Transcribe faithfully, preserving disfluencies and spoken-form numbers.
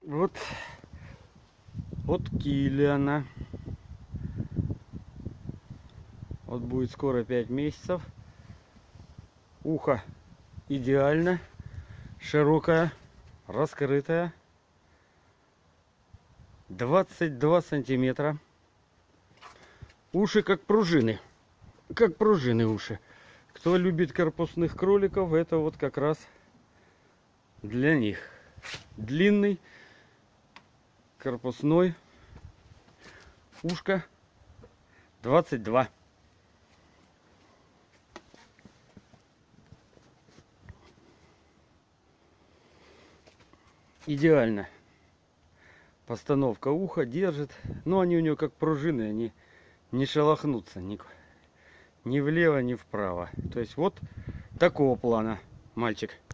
Вот от Киллиана. Вот будет скоро пять месяцев. Ухо идеально, широкое, раскрытое. двадцать два сантиметра. Уши как пружины. Как пружины уши. Кто любит корпусных кроликов, это вот как раз для них. Длинный корпусной ушко двадцать два. Идеально. Постановка уха держит. Но они у него как пружины, они не шелохнутся ни, ни влево, ни вправо. То есть вот такого плана мальчик.